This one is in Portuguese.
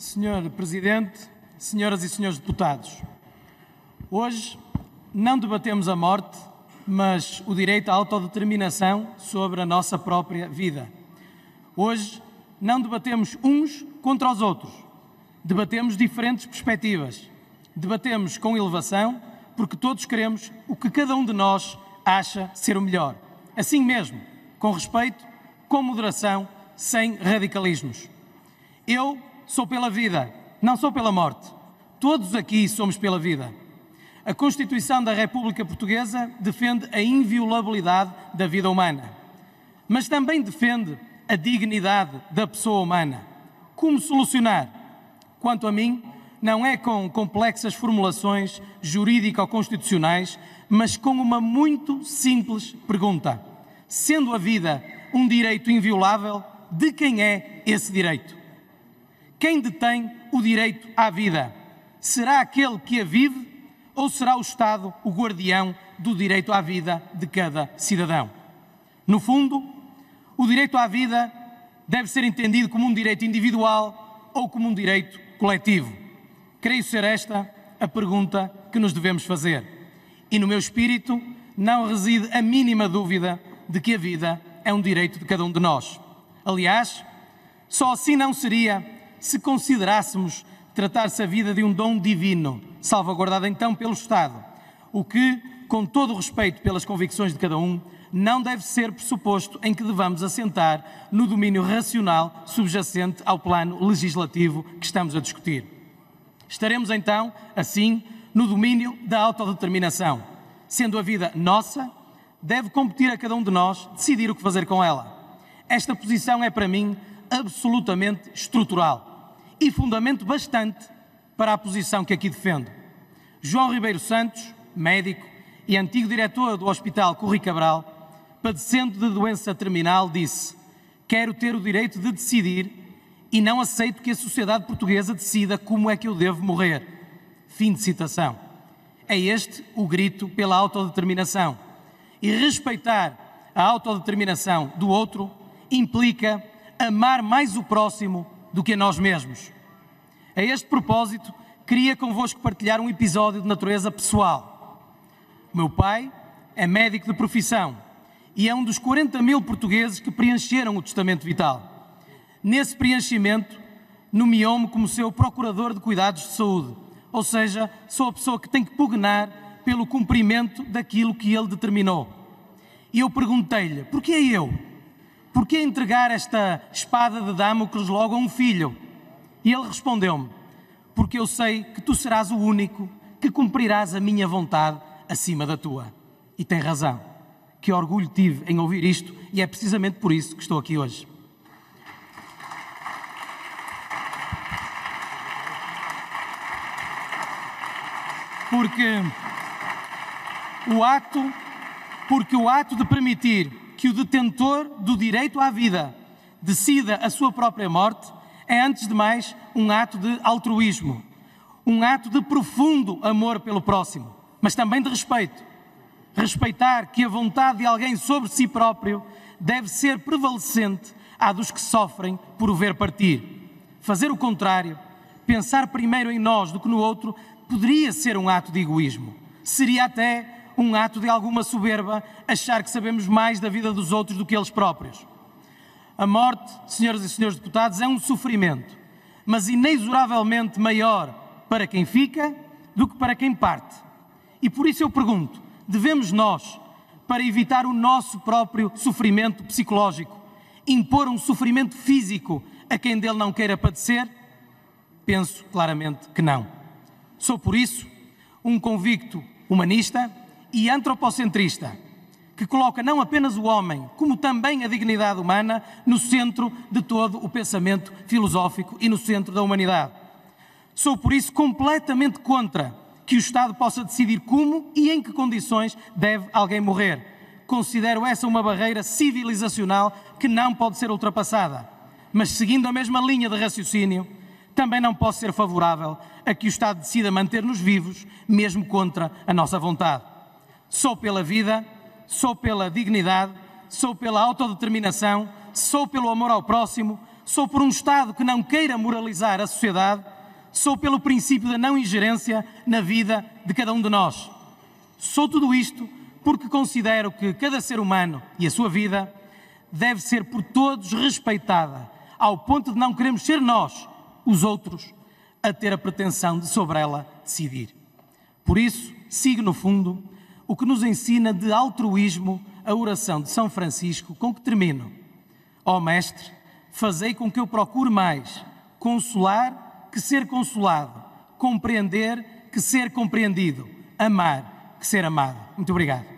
Senhor Presidente, senhoras e senhores deputados, hoje não debatemos a morte, mas o direito à autodeterminação sobre a nossa própria vida. Hoje não debatemos uns contra os outros, debatemos diferentes perspectivas, debatemos com elevação porque todos queremos o que cada um de nós acha ser o melhor. Assim mesmo, com respeito, com moderação, sem radicalismos. Eu sou pela vida, não sou pela morte. Todos aqui somos pela vida. A Constituição da República Portuguesa defende a inviolabilidade da vida humana, mas também defende a dignidade da pessoa humana. Como solucionar? Quanto a mim, não é com complexas formulações jurídico-constitucionais, mas com uma muito simples pergunta. Sendo a vida um direito inviolável, de quem é esse direito? Quem detém o direito à vida? Será aquele que a vive ou será o Estado o guardião do direito à vida de cada cidadão? No fundo, o direito à vida deve ser entendido como um direito individual ou como um direito coletivo. Creio ser esta a pergunta que nos devemos fazer. E no meu espírito não reside a mínima dúvida de que a vida é um direito de cada um de nós. Aliás, só assim não seria se considerássemos tratar-se a vida de um dom divino, salvaguardado então pelo Estado, o que, com todo o respeito pelas convicções de cada um, não deve ser pressuposto em que devamos assentar no domínio racional subjacente ao plano legislativo que estamos a discutir. Estaremos então, assim, no domínio da autodeterminação. Sendo a vida nossa, deve competir a cada um de nós decidir o que fazer com ela. Esta posição é, para mim, absolutamente estrutural e fundamento bastante para a posição que aqui defendo. João Ribeiro Santos, médico e antigo diretor do Hospital Corri Cabral, padecendo de doença terminal, disse: "Quero ter o direito de decidir e não aceito que a sociedade portuguesa decida como é que eu devo morrer." Fim de citação. É este o grito pela autodeterminação. E respeitar a autodeterminação do outro implica amar mais o próximo do que a nós mesmos. A este propósito, queria convosco partilhar um episódio de natureza pessoal. O meu pai é médico de profissão e é um dos 40.000 portugueses que preencheram o testamento vital. Nesse preenchimento, nomeou-me como seu procurador de cuidados de saúde, ou seja, sou a pessoa que tem que pugnar pelo cumprimento daquilo que ele determinou. E eu perguntei-lhe: porquê eu? Porquê entregar esta espada de Damocles logo a um filho? E ele respondeu-me: porque eu sei que tu serás o único que cumprirás a minha vontade acima da tua. E tem razão. Que orgulho tive em ouvir isto, e é precisamente por isso que estou aqui hoje. Porque o ato de permitir que o detentor do direito à vida decida a sua própria morte é, antes de mais, um ato de altruísmo, um ato de profundo amor pelo próximo, mas também de respeito. Respeitar que a vontade de alguém sobre si próprio deve ser prevalecente à dos que sofrem por o ver partir. Fazer o contrário, pensar primeiro em nós do que no outro, poderia ser um ato de egoísmo. Seria até um ato de alguma soberba achar que sabemos mais da vida dos outros do que eles próprios. A morte, senhoras e senhores deputados, é um sofrimento, mas inexoravelmente maior para quem fica do que para quem parte. E por isso eu pergunto: devemos nós, para evitar o nosso próprio sofrimento psicológico, impor um sofrimento físico a quem dele não queira padecer? Penso claramente que não. Sou, por isso, um convicto humanista e antropocentrista, que coloca não apenas o homem, como também a dignidade humana, no centro de todo o pensamento filosófico e no centro da humanidade. Sou, por isso, completamente contra que o Estado possa decidir como e em que condições deve alguém morrer. Considero essa uma barreira civilizacional que não pode ser ultrapassada. Mas, seguindo a mesma linha de raciocínio, também não posso ser favorável a que o Estado decida manter-nos vivos, mesmo contra a nossa vontade. Sou pela vida, sou pela dignidade, sou pela autodeterminação, sou pelo amor ao próximo, sou por um Estado que não queira moralizar a sociedade, sou pelo princípio da não ingerência na vida de cada um de nós. Sou tudo isto porque considero que cada ser humano e a sua vida deve ser por todos respeitada, ao ponto de não queremos ser nós, os outros, a ter a pretensão de sobre ela decidir. Por isso, sigo no fundo o que nos ensina de altruísmo a oração de São Francisco, com que termino. Ó Mestre, fazei com que eu procure mais consolar que ser consolado, compreender que ser compreendido, amar que ser amado. Muito obrigado.